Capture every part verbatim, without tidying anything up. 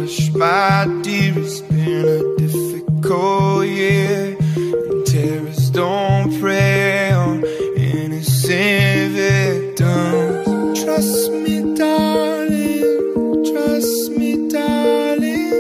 hush, my dear, it's been a difficult year, and terrorists don't prey on innocent victims. Trust me, darling, trust me, darling.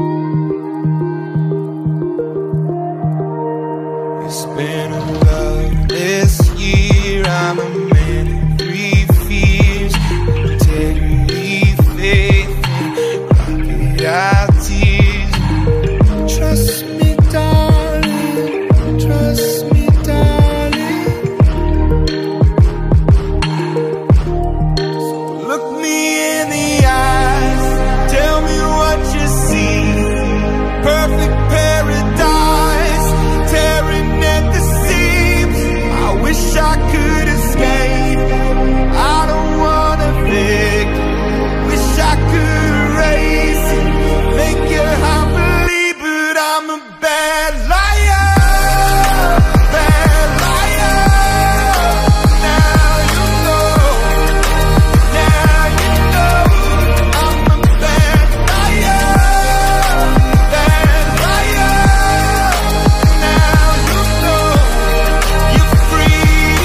It's been a loveless year, I'm a man of three fears: integrity, faith, and rocket tears. Trust me, darling, trust me, darling. So look me in the eyes, tell me what you see. Perfect paradise, tearing at the seams. I wish I could escape, I don't wanna fake. Wish I could erase it, make your heart believe, but I'm a bad liar, bad liar. Now you know, now you know, I'm a bad liar, bad liar. Now you know, you're free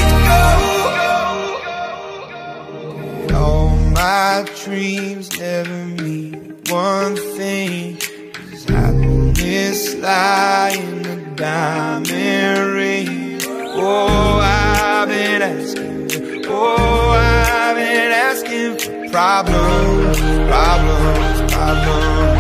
to go. All my dreams never mean one thing, 'cause happiness lie in the diamond ring. Oh, I've been asking, oh, I've been asking for problems, problems, problems.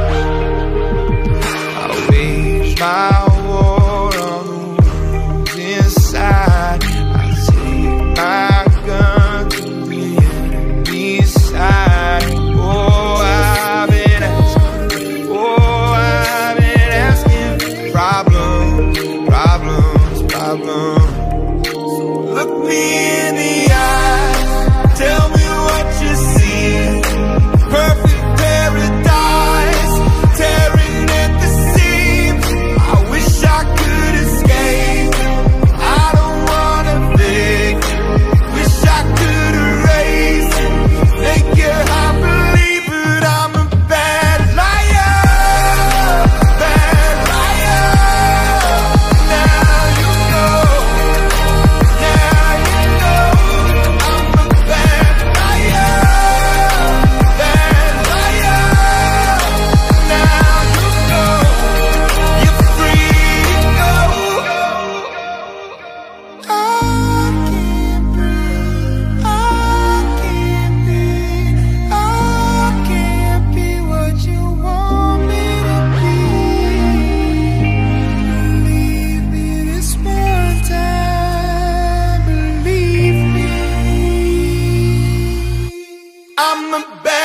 I wage my war on the wounds inside. I take my gun to the enemy's side. Oh, I've been asking, oh, I've been asking for problems, problems, problems. Look me in the eyes, tell me what you see. Perfect paradise, tearing at the seams. I wish I could escape, I don't wanna fake. Wish I could erase it, make your heart believe, but I'm a bad liar, bad liar. Now you know, now you know, I'm a bad liar, bad liar. Now you know, you're free to go. I can't breathe, I can't be, I can't be what you want me to be. Believe me this one time, believe me. I'm a bad